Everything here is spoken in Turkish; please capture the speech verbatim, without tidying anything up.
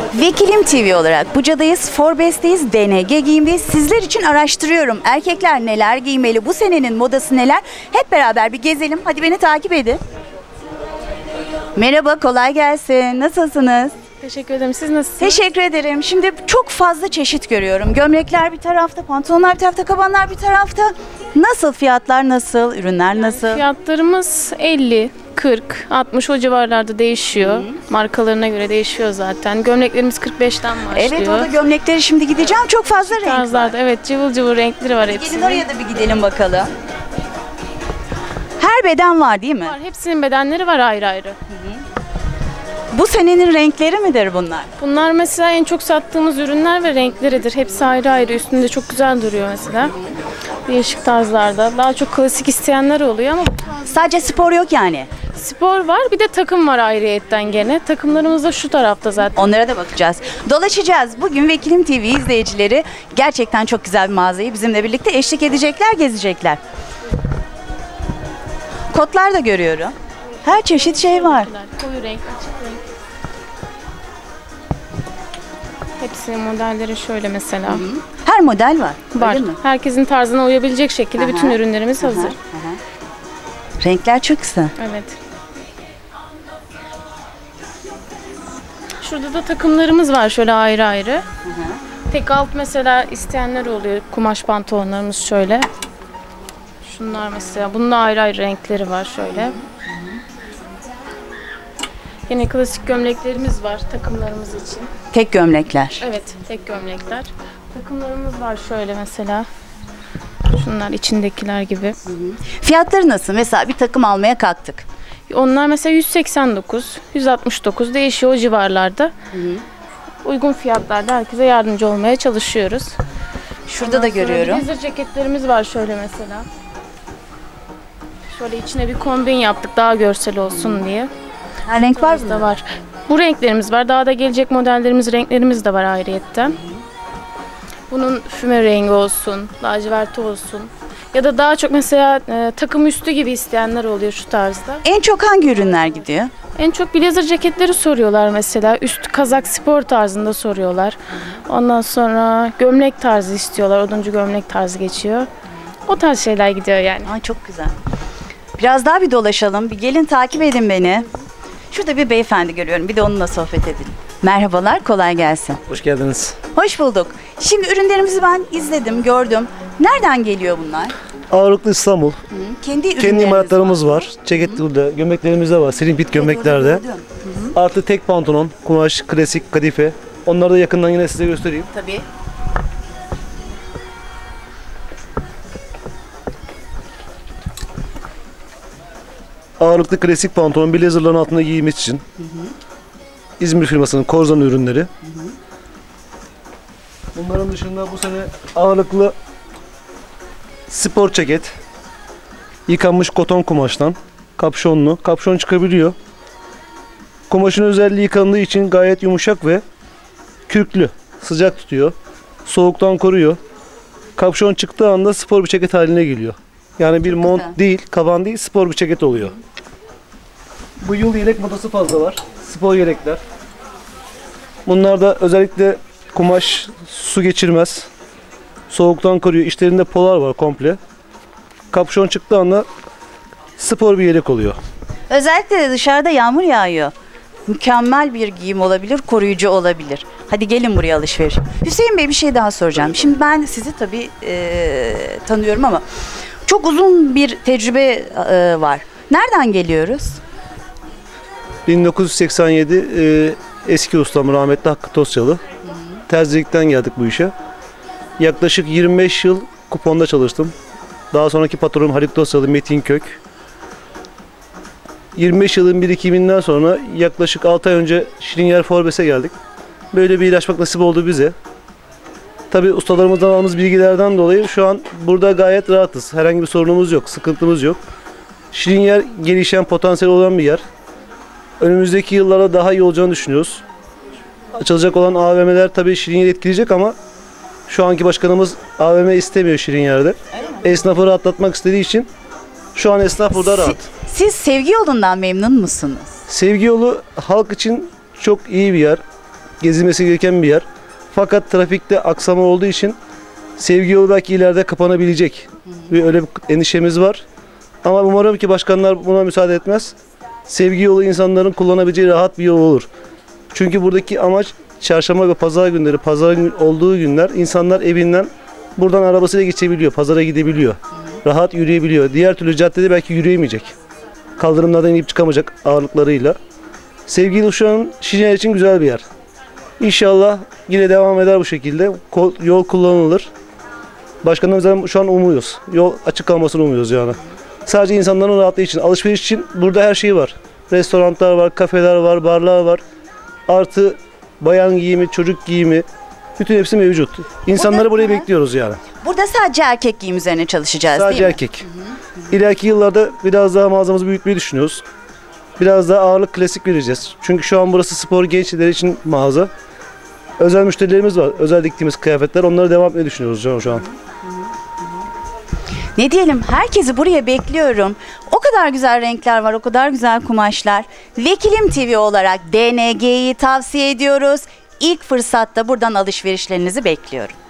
Vekilim T V olarak Buca'dayız, Forbes'teyiz, D N G giyimdeyiz. Sizler için araştırıyorum. Erkekler neler giymeli, bu senenin modası neler? Hep beraber bir gezelim. Hadi beni takip edin. Merhaba, kolay gelsin. Nasılsınız? Teşekkür ederim. Siz nasılsınız? Teşekkür ederim. Şimdi çok fazla çeşit görüyorum. Gömlekler bir tarafta, pantolonlar bir tarafta, kabanlar bir tarafta. Nasıl fiyatlar, nasıl, ürünler nasıl? Fiyatlarımız elli, kırk, altmış o civarlarda değişiyor. Hı. Markalarına göre değişiyor zaten. Gömleklerimiz kırk beşten başlıyor. Evet, o da gömlekleri şimdi gideceğim. Çok fazla renk tarzlarda, var. evet, cıvıl cıvıl renkleri var hepsinin. Gelin oraya da bir gidelim bakalım. Her beden var değil mi? Var. Hepsinin bedenleri var ayrı ayrı. Hı hı. Bu senenin renkleri midir bunlar? Bunlar mesela en çok sattığımız ürünler ve renkleridir. Hepsi ayrı ayrı. Üstünde çok güzel duruyor mesela. Değişik tarzlarda. Daha çok klasik isteyenler oluyor ama sadece spor yok yani. Spor var, bir de takım var ayrıyetten gene. Takımlarımız da şu tarafta zaten. Onlara da bakacağız. Dolaşacağız. Bugün Vekilim T V izleyicileri gerçekten çok güzel bir mağazayı bizimle birlikte eşlik edecekler, gezecekler. Kotlar da görüyorum. Her çeşit şey var. Koyu renk, açık renk. Hepsinin modelleri şöyle mesela. Hı hı. Her model var. Var. Mi? Herkesin tarzına uyabilecek şekilde aha, bütün ürünlerimiz aha, hazır. Aha. Renkler çok güzel. Evet. Şurada da takımlarımız var şöyle ayrı ayrı. Hı hı. Tek alt mesela isteyenler oluyor. Kumaş pantolonlarımız şöyle. Şunlar mesela. Bunun da ayrı ayrı renkleri var şöyle. Hı hı. Yine klasik gömleklerimiz var takımlarımız için. Tek gömlekler. Evet, tek gömlekler. Takımlarımız var şöyle mesela. Şunlar içindekiler gibi. Hı hı. Fiyatları nasıl? Mesela bir takım almaya kalktık. Onlar mesela yüz seksen dokuz, yüz altmış dokuz değişiyor o civarlarda. Hı hı. Uygun fiyatlarda herkese yardımcı olmaya çalışıyoruz. Şurada ondan da görüyorum. Blazer ceketlerimiz var şöyle mesela. Şöyle içine bir kombin yaptık daha görsel olsun hı. diye. Her renk var mı? Da var. Bu renklerimiz var. Daha da gelecek modellerimiz, renklerimiz de var ayrıyetten. Bunun füme rengi olsun, lacivert olsun. Ya da daha çok mesela e, takım üstü gibi isteyenler oluyor şu tarzda. En çok hangi ürünler gidiyor? En çok blazer ceketleri soruyorlar mesela. Üst kazak spor tarzında soruyorlar. Ondan sonra gömlek tarzı istiyorlar. Oduncu gömlek tarzı geçiyor. O tarz şeyler gidiyor yani. Ay çok güzel. Biraz daha bir dolaşalım. Bir gelin takip edin beni. Şurada bir beyefendi görüyorum. Bir de onunla sohbet edelim. Merhabalar, kolay gelsin. Hoş geldiniz. Hoş bulduk. Şimdi ürünlerimizi ben izledim, gördüm. Nereden geliyor bunlar? Ağırlıklı İstanbul. Hı. Kendi Kendi imalatlarımız var. var. Ceket burada, gömleklerimiz de var. Slim bit gömleklerde. Hı hı. Artı tek pantolon, kumaş, klasik, kadife. Onları da yakından yine size göstereyim. Tabii. Ağırlıklı klasik pantolon, blazerların altında giymek için. Hı hı. İzmir firmasının Korzan ürünleri. Hı hı. Bunların dışında bu sene ağırlıklı spor ceket. Yıkanmış koton kumaştan. Kapşonlu. Kapşon çıkabiliyor. Kumaşın özelliği yıkandığı için gayet yumuşak ve kürklü. Sıcak tutuyor. Soğuktan koruyor. Kapşon çıktığı anda spor bir ceket haline geliyor. Yani bir mont değil, kaban değil, spor bir ceket oluyor. Bu yıl yelek modası fazla var. Spor yelekler. Bunlar da özellikle kumaş su geçirmez. Soğuktan koruyor. İçlerinde polar var komple. Kapşon çıktığı anda spor bir yelek oluyor. Özellikle de dışarıda yağmur yağıyor. Mükemmel bir giyim olabilir, koruyucu olabilir. Hadi gelin buraya alışveriş. Hüseyin Bey bir şey daha soracağım. Şimdi ben sizi tabii e, tanıyorum ama çok uzun bir tecrübe e, var. Nereden geliyoruz? bin dokuz yüz seksen yedi e, eski ustam rahmetli Hakkı Tosyalı. Hı hı. Terzilikten geldik bu işe. Yaklaşık yirmi beş yıl kuponda çalıştım. Daha sonraki patronum Haluk Tosyalı, Metin Kök. yirmi beş yılın birikiminden sonra yaklaşık altı ay önce Şirinyer Forbes'e geldik. Böyle bir ilaçmak nasip oldu bize. Tabii ustalarımızdan aldığımız bilgilerden dolayı şu an burada gayet rahatız. Herhangi bir sorunumuz yok, sıkıntımız yok. Şirinyer gelişen, potansiyel olan bir yer. Önümüzdeki yıllarda daha iyi olacağını düşünüyoruz. Açılacak olan A V M'ler tabii Şirinyer'i etkileyecek ama şu anki başkanımız A V M istemiyor Şirinyer'de. Esnafı rahatlatmak istediği için şu an esnaf burada rahat. Siz Sevgi Yolu'ndan memnun musunuz? Sevgi Yolu halk için çok iyi bir yer. gezilmesi gereken bir yer. Fakat trafikte aksama olduğu için sevgi yolu belki ileride kapanabilecek. Bir öyle bir endişemiz var. Ama umarım ki başkanlar buna müsaade etmez. Sevgi yolu insanların kullanabileceği rahat bir yol olur. Çünkü buradaki amaç çarşamba ve pazar günleri, pazarın olduğu günler insanlar evinden buradan arabasıyla geçebiliyor, pazara gidebiliyor. Rahat yürüyebiliyor. Diğer türlü caddede belki yürüyemeyecek. Kaldırımlardan inip çıkamayacak ağırlıklarıyla. Sevgi yolu şu an Şirinler için güzel bir yer. İnşallah yine devam eder bu şekilde. Yol kullanılır. Başkanımızdan şu an umuyoruz. Yol açık kalmasını umuyoruz yani. Sadece insanların rahatlığı için, alışveriş için burada her şey var. Restoranlar var, kafeler var, barlar var. Artı bayan giyimi, çocuk giyimi, bütün hepsi mevcut. İnsanları Burada- buraya Hı hı. bekliyoruz yani. Burada sadece erkek giyim üzerine çalışacağız Sadece değil mi? erkek. İleriki yıllarda biraz daha mağazamızı büyütmeyi düşünüyoruz. Biraz daha ağırlık klasik vereceğiz. Çünkü şu an burası spor gençler için mağaza. Özel müşterilerimiz var. Özel diktiğimiz kıyafetler. Onları devam etmeyi düşünüyoruz şu an. Şu an. Ne diyelim, herkesi buraya bekliyorum. O kadar güzel renkler var, o kadar güzel kumaşlar. Vekilim T V olarak D N G'yi tavsiye ediyoruz. İlk fırsatta buradan alışverişlerinizi bekliyorum.